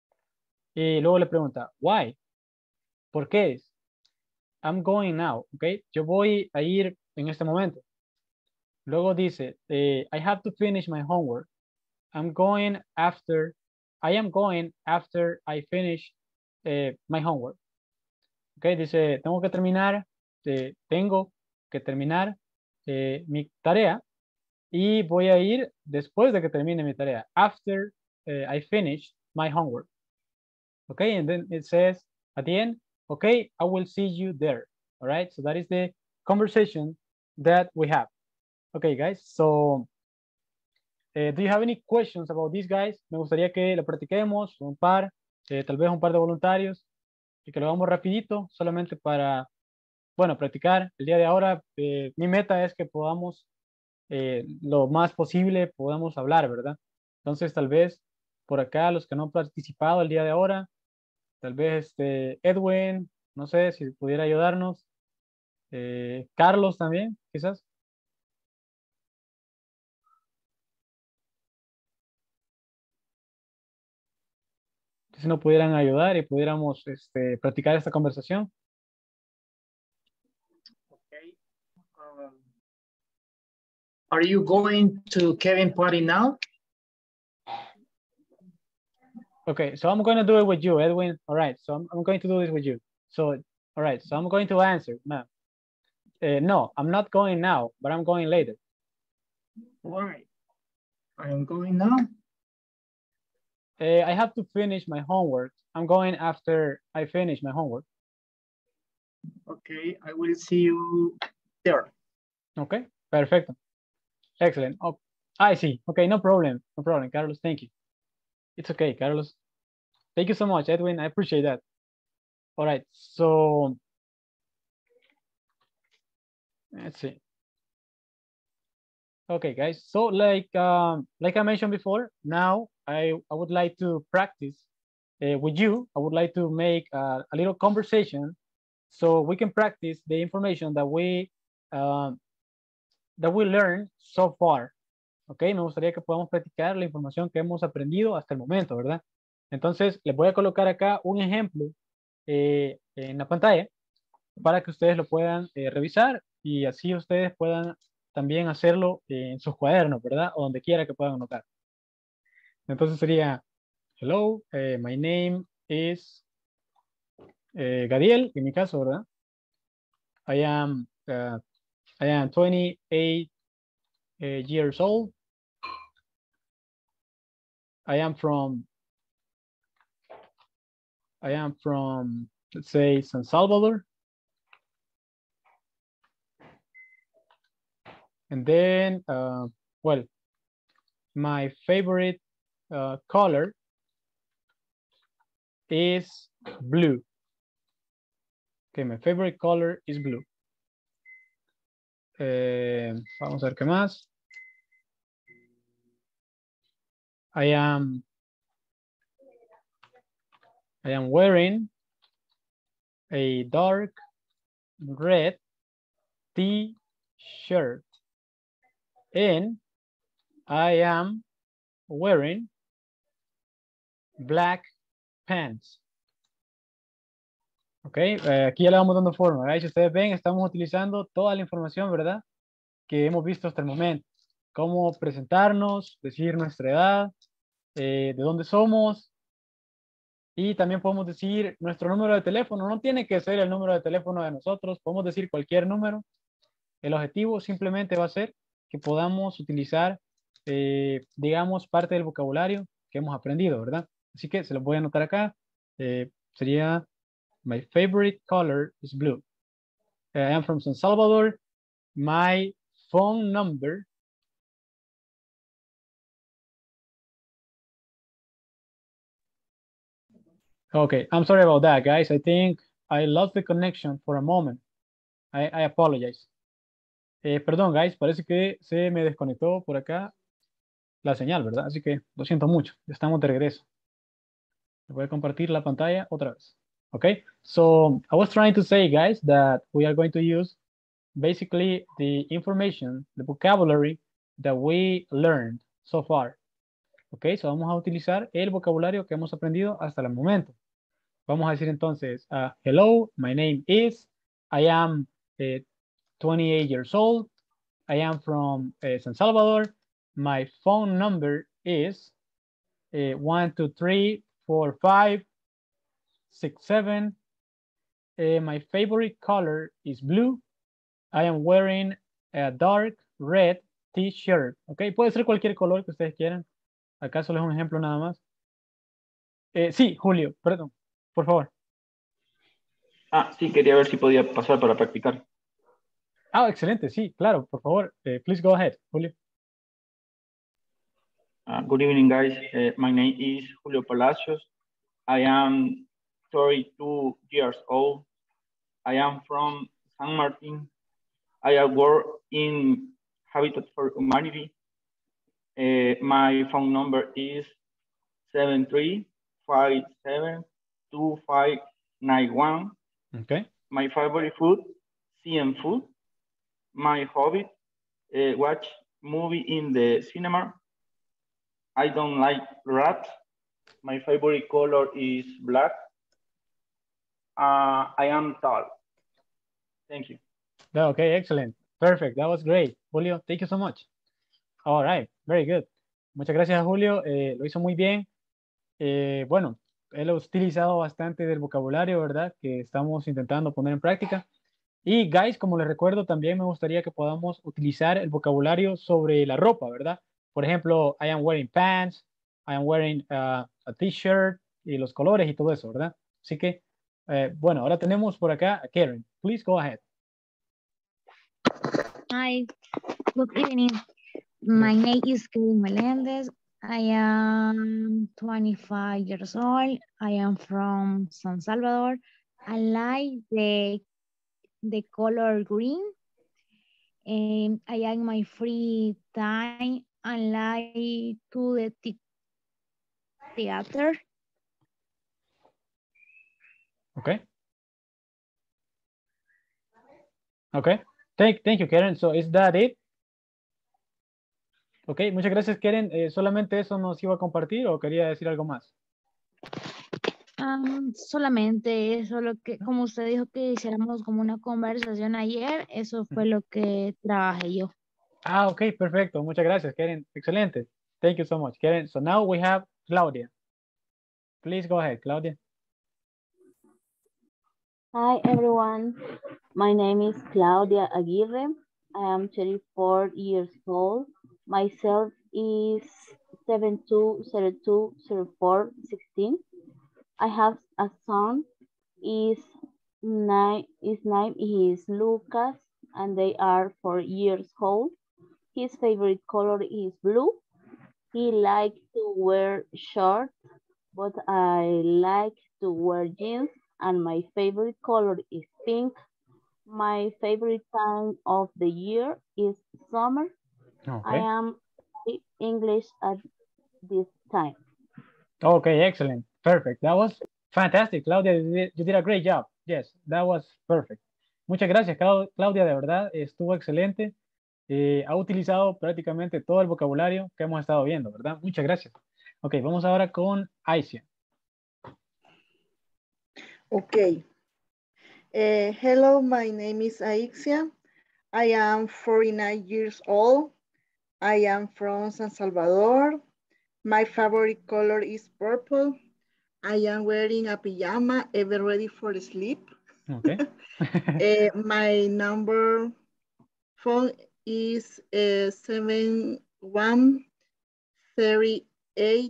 Y luego le pregunta, why? ¿Por qué? I'm going now, ¿ok? Yo voy a ir en este momento. Luego dice, eh, I have to finish my homework. I'm going after, I am going after I finish eh, my homework. ¿Ok? Dice, tengo que terminar, eh, tengo que terminar eh, mi tarea. Y voy a ir después de que termine mi tarea. After uh, I finish my homework. Okay, and then it says at the end, okay, I will see you there. All right, so that is the conversation that we have. Okay, guys, so uh, do you have any questions about these guys? Me gustaría que lo practiquemos, un par, eh, tal vez un par de voluntarios, y que lo hagamos rapidito, solamente para, bueno, practicar. El día de ahora, eh, mi meta es que podamos Eh, lo más posible podamos hablar, ¿verdad? Entonces, tal vez por acá, los que no han participado el día de ahora, tal vez este, Edwin, no sé si pudiera ayudarnos. Eh, Carlos también, quizás. Si nos pudieran ayudar y pudiéramos este, practicar esta conversación. Okay. Um, are you going to Kevin party now? Okay, so I'm going to do it with you, Edwin. All right, so I'm, I'm going to do this with you. So, all right, so I'm going to answer now. Uh, no, I'm not going now, but I'm going later. All right. I am going now. Uh, I have to finish my homework. I'm going after I finish my homework. Okay, I will see you there. Okay, perfecto. Excellent. Oh, I see. Okay, no problem. No problem, Carlos. Thank you. It's okay, Carlos. Thank you so much, Edwin. I appreciate that. All right, so let's see. Okay, guys. So like um, like I mentioned before, now I, I would like to practice uh, with you. I would like to make uh, a little conversation so we can practice the information that we um, that we learned so far. Ok, me gustaría que podamos practicar la información que hemos aprendido hasta el momento, ¿verdad? Entonces, les voy a colocar acá un ejemplo eh, en la pantalla para que ustedes lo puedan eh, revisar y así ustedes puedan también hacerlo en sus cuadernos, ¿verdad? O donde quiera que puedan anotar. Entonces sería, hello, eh, my name is eh, Gadiel, en mi caso, ¿verdad? I am, uh, I am twenty-eight uh, years old. I am from, I am from, let's say, San Salvador. And then, uh, well, my favorite uh, color is blue. Okay, my favorite color is blue. Eh, vamos a ver qué más. I am, I am wearing a dark red t-shirt. And I am wearing black pants. Ok, eh, aquí ya le vamos dando forma, ¿verdad? Si ustedes ven, estamos utilizando toda la información, ¿verdad? Que hemos visto hasta el momento. Cómo presentarnos, decir nuestra edad, eh, de dónde somos. Y también podemos decir nuestro número de teléfono. No tiene que ser el número de teléfono de nosotros. Podemos decir cualquier número. El objetivo simplemente va a ser que podamos utilizar, eh, digamos, parte del vocabulario que hemos aprendido, ¿verdad? Así que se los voy a anotar acá. Eh, sería, my favorite color is blue. Uh, I am from San Salvador. My phone number Okay, I'm sorry about that, guys. I think I lost the connection for a moment. I, I apologize. Eh, perdón, guys, parece que se me desconectó por acá la señal, ¿verdad? Así que lo siento mucho. Ya estamos de regreso. Voy a compartir la pantalla otra vez. Okay, so I was trying to say, guys, that we are going to use basically the information, the vocabulary that we learned so far. Okay, so vamos a utilizar el vocabulario que hemos aprendido hasta el momento. Vamos a decir entonces, uh, hello, my name is, I am uh, twenty-eight years old, I am from uh, San Salvador, my phone number is uh, one, two, three, four, five, six, seven, uh, my favorite color is blue, I am wearing a dark red t-shirt, ok, puede ser cualquier color que ustedes quieran, acá solo es un ejemplo nada más. Eh, sí, Julio, perdón. Por favor. Ah, sí, quería ver si podía pasar para practicar. Ah, excelente, sí, claro, por favor. Uh, please go ahead, Julio. Uh, good evening, guys. Uh, my name is Julio Palacios. I am thirty-two years old. I am from San Martin. I work in Habitat for Humanity. Uh, my phone number is seven three five seven two five nine one. Okay. My favorite food, C M food. My hobby, uh, watch movie in the cinema. I don't like rats. My favorite color is black. Uh, I am tall. Thank you. Okay, excellent. Perfect. That was great. Julio, thank you so much. All right, very good. Muchas gracias, Julio. Eh, lo hizo muy bien. Eh, bueno, él ha utilizado bastante del vocabulario, ¿verdad? Que estamos intentando poner en práctica. Y, guys, como les recuerdo, también me gustaría que podamos utilizar el vocabulario sobre la ropa, ¿verdad? por ejemplo, I am wearing pants, I am wearing uh, a t-shirt, y los colores y todo eso, ¿verdad? Así que, eh, bueno, ahora tenemos por acá a Karen. Please go ahead. Hi, good evening. My name is Kevin Melendez. I am twenty-five years old. I am from San Salvador. I like the, the color green. And I am my free time. I like to the th- theater. Okay. Okay. Thank, thank you, Karen. So, is that it? Ok, muchas gracias, Karen. Eh, ¿Solamente eso nos iba a compartir o quería decir algo más? Um, solamente eso, lo que, como usted dijo que hiciéramos como una conversación ayer, eso fue lo que trabajé yo. Ah, ok, perfecto. Muchas gracias, Karen. Excelente. Thank you so much, Karen. So now we have Claudia. Please go ahead, Claudia. Hi, everyone. My name is Claudia Aguirre. I am thirty-four years old. My cell is seven two zero two zero four one six. I have a son. His name, his name is Lucas, and they are four years old. His favorite color is blue. He likes to wear shorts, but I like to wear jeans, and my favorite color is pink. My favorite time of the year is summer. Okay. I am English at this time. Okay, excellent. Perfect. That was fantastic, Claudia. You did, you did a great job. Yes, that was perfect. Muchas gracias, Clau- Claudia. De verdad, estuvo excelente. Eh, ha utilizado prácticamente todo el vocabulario que hemos estado viendo, ¿verdad? Muchas gracias. Ok, vamos ahora con Aisha. Okay. Uh, hello, my name is Aixia. I am forty-nine years old. I am from San Salvador. My favorite color is purple. I am wearing a pajama, ever ready for sleep. Okay. uh, my number phone is uh, seven one three eight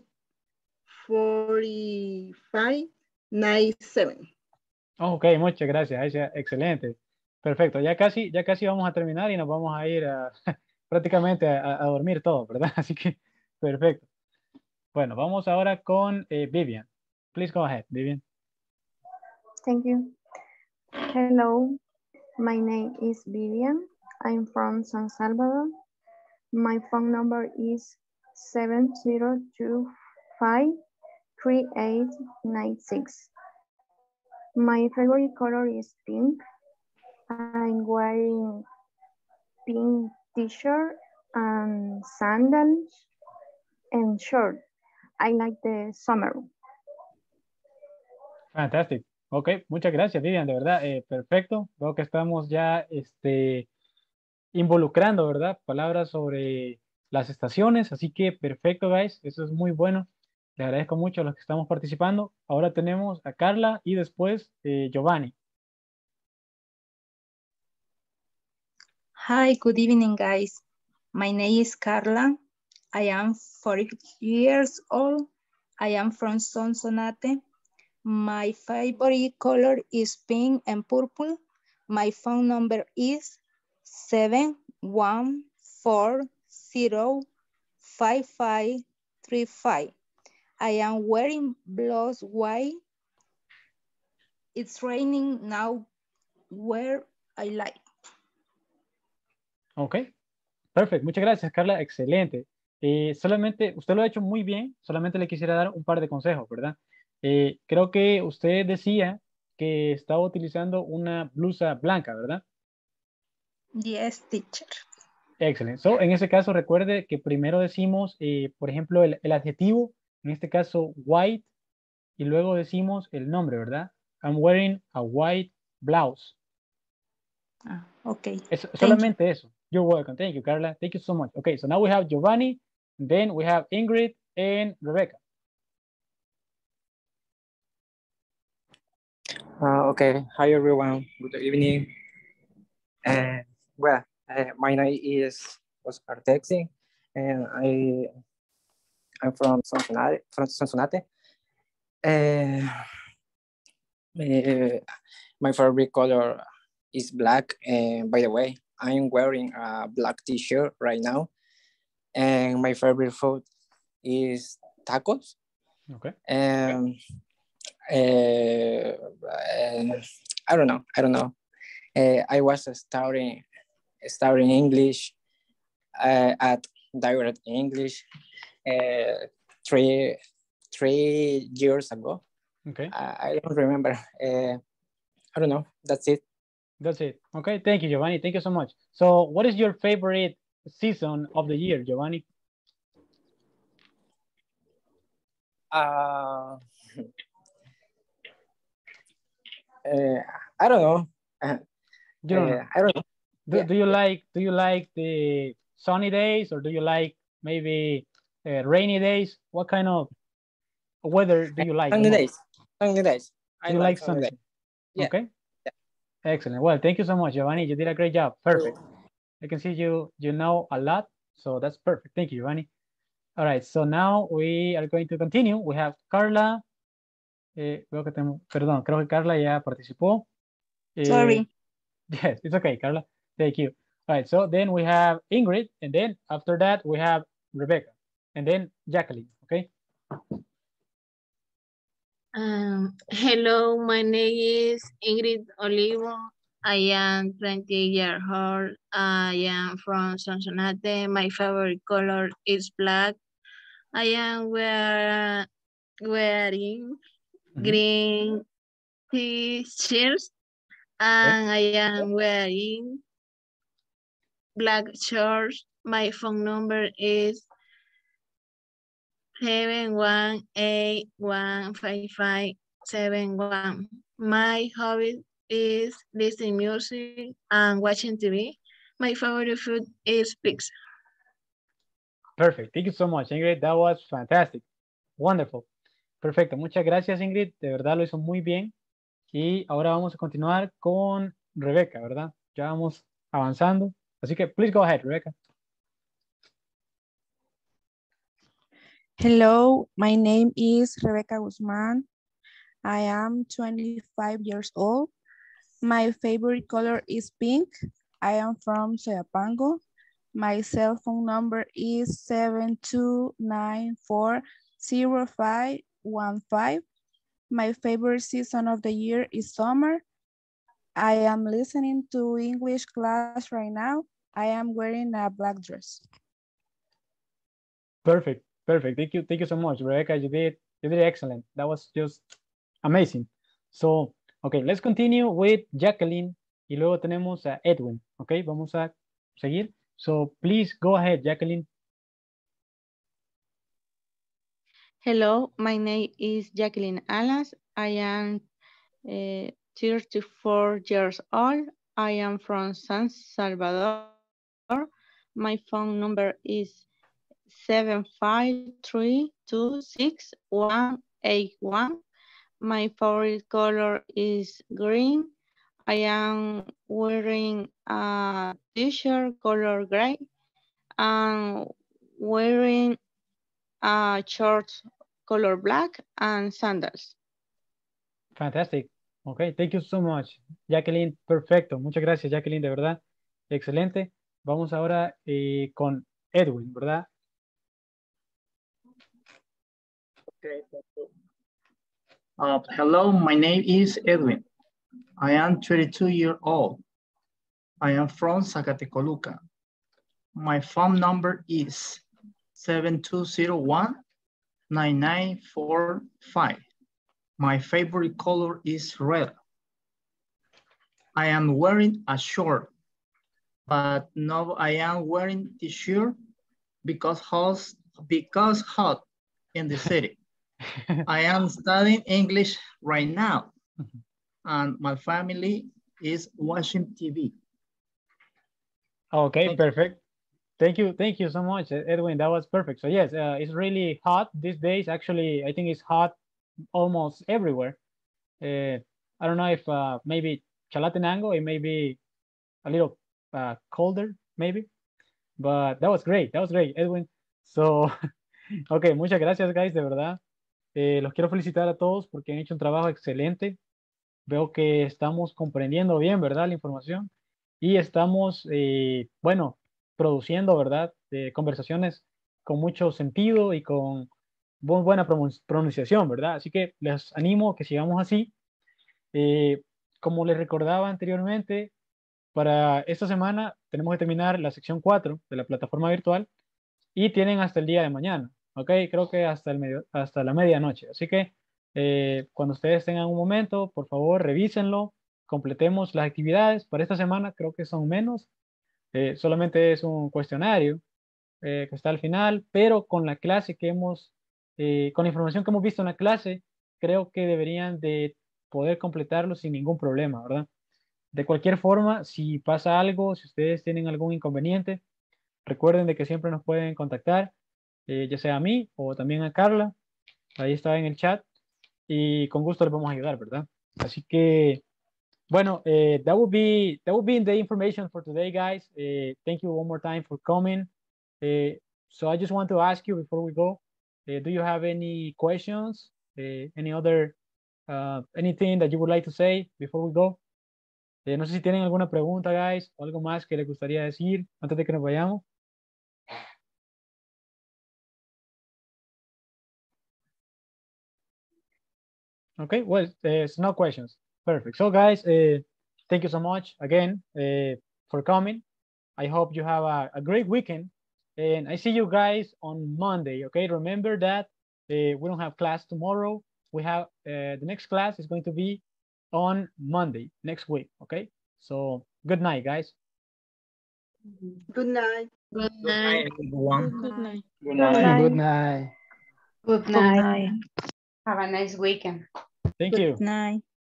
forty-five ninety-seven. Ok, muchas gracias, Aisha. Excelente. Perfecto. Ya casi, ya casi vamos a terminar y nos vamos a ir a, prácticamente a, a dormir todo, ¿verdad? Así que, perfecto. Bueno, vamos ahora con eh, Vivian. Please go ahead, Vivian. Thank you. Hello, my name is Vivian. I'm from San Salvador. My phone number is seven zero two five three eight nine six. My favorite color is pink. I'm wearing pink t-shirt and sandals and short. I like the summer. Fantastic. Ok, muchas gracias, Vivian, de verdad, eh, perfecto. Veo que estamos ya este, involucrando, ¿verdad? Palabras sobre las estaciones, así que perfecto, guys, eso es muy bueno. Le agradezco mucho a los que estamos participando. Ahora tenemos a Carla y después eh, Giovanni. Hi, good evening, guys. My name is Carla. I am forty years old. I am from Sonsonate. My favorite color is pink and purple. My phone number is seven one four zero five five three five. I am wearing blouse white. It's raining now where I like. Ok, perfecto. Muchas gracias, Carla. Excelente. Eh, solamente, usted lo ha hecho muy bien. Solamente le quisiera dar un par de consejos, ¿verdad? Eh, creo que usted decía que estaba utilizando una blusa blanca, ¿verdad? Yes, teacher. Excelente. So, en ese caso, recuerde que primero decimos, eh, por ejemplo, el, el adjetivo, en este caso, white, y luego decimos el nombre, ¿verdad? I'm wearing a white blouse. Ah, okay. Es Thank solamente you. eso. You're welcome. Thank you, Carla. Thank you so much. Okay, so now we have Giovanni, then we have Ingrid and Rebecca. Uh, okay, hi everyone. Good evening. And well, uh, my name is Oscar Texi, and I I'm from Sonsonate. From Sonsonate. Uh, uh, my favorite color is black. And by the way, I'm wearing a black T-shirt right now. And my favorite food is tacos. Okay. And uh, uh, I don't know. I don't know. Uh, I was studying studying English uh, at Direct English uh, three three years ago. Okay. Uh, I don't remember. Uh, I don't know. That's it. That's it. Okay. Thank you, Giovanni. Thank you so much. So, what is your favorite season of the year, Giovanni? Uh, uh, I don't know. Uh, You don't know. uh, I don't know. Do, Yeah. do you like do you like the sunny days, or do you like maybe uh, rainy days? What kind of weather do you like? the Sunny most? days. Sunny days. I Do you like like sunny? sunny days. Yeah. Okay. Excellent. Well, thank you so much, Giovanni. You did a great job. Perfect. I can see you you know a lot, so that's perfect. Thank you, Giovanni. All right, so now we are going to continue. We have Carla. Eh, veo que tenemos, perdón, creo que Carla ya participó. Eh, Sorry. Yes, it's okay, Carla. Thank you. All right, so then we have Ingrid, and then after that we have Rebecca, and then Jacqueline, okay? Um, hello, my name is Ingrid Olivo. I am twenty years old. I am from Sonsonate. My favorite color is black. I am wear, wearing Mhm. green t-shirts, and I am wearing black shorts. My phone number is seven one eight one five five seven one. My hobby is listening music and watching T V. My favorite food is pizza. Perfect. Thank you so much, Ingrid. That was fantastic. Wonderful. Perfecto. Muchas gracias, Ingrid. De verdad lo hizo muy bien. Y ahora vamos a continuar con Rebeca, ¿verdad? Ya vamos avanzando. Así que, please go ahead, Rebecca. Hello, my name is Rebecca Guzman. I am twenty-five years old. My favorite color is pink. I am from Soyapango. My cell phone number is seven two nine four zero five one five. My favorite season of the year is summer. I am listening to English class right now. I am wearing a black dress. Perfect. Perfect. Thank you. Thank you so much, Rebecca. You did, you did excellent. That was just amazing. So, okay, let's continue with Jacqueline. Y luego tenemos a Edwin. Okay, vamos a seguir. So, please go ahead, Jacqueline. Hello, my name is Jacqueline Alas. I am uh, thirty-four years old. I am from San Salvador. My phone number is seven five three two six one eight one. My favorite color is green. I am wearing a t-shirt color gray and wearing a shorts color black and sandals. Fantastic. Okay, thank you so much, Jacqueline. Perfecto. Muchas gracias, Jacqueline, de verdad. Excelente. Vamos ahora eh, con Edwin, ¿verdad? Okay, thank you. Uh, hello, my name is Edwin. I am twenty-two years old. I am from Zacatecoluca. My phone number is seven two zero one nine nine four five. My favorite color is red. I am wearing a short, but now I am wearing t-shirt because hot, because hot in the city. I am studying English right now, and my family is watching T V. Okay, Thank perfect. You. Thank you. Thank you so much, Edwin. That was perfect. So yes, uh, it's really hot these days. Actually, I think it's hot almost everywhere. Uh, I don't know if uh, maybe Chalatenango, it may be a little uh, colder, maybe. but that was great. That was great, Edwin. So, ok, muchas gracias, guys, de verdad. Eh, los quiero felicitar a todos porque han hecho un trabajo excelente. Veo que estamos comprendiendo bien, ¿verdad? La información y estamos, eh, bueno, produciendo, ¿verdad? Eh, conversaciones con mucho sentido y con muy buena pronunciación, ¿verdad? Así que les animo a que sigamos así. Eh, como les recordaba anteriormente, para esta semana tenemos que terminar la sección cuatro de la plataforma virtual y tienen hasta el día de mañana, ¿ok? Creo que hasta, el medio, hasta la medianoche. Así que eh, cuando ustedes tengan un momento, por favor, revísenlo, completemos las actividades. Para esta semana creo que son menos, eh, solamente es un cuestionario eh, que está al final, pero con la clase que hemos, eh, con la información que hemos visto en la clase, creo que deberían de poder completarlo sin ningún problema, ¿verdad? De cualquier forma, si pasa algo, si ustedes tienen algún inconveniente, recuerden de que siempre nos pueden contactar, eh, ya sea a mí o también a Carla, ahí está en el chat, y con gusto les vamos a ayudar, ¿verdad? Así que, bueno, uh, that would be that would be the information for today, guys. Uh, thank you one more time for coming. Uh, so I just want to ask you before we go, uh, do you have any questions? Uh, any other uh, anything that you would like to say before we go? Uh, no sé si tienen alguna pregunta, guys, o algo más que les gustaría decir antes de que nos vayamos. Okay, well, there's no questions. Perfect. So, guys, uh, thank you so much again uh, for coming. I hope you have a, a great weekend. And I see you guys on Monday, okay? Remember that uh, we don't have class tomorrow. We have, uh, the next class is going to be on Monday, next week, okay? So, good night, guys. Good night. Good Good night, night. everyone. Good night. Good night. Good night. Good night. Have a nice weekend. Thank you. Good night.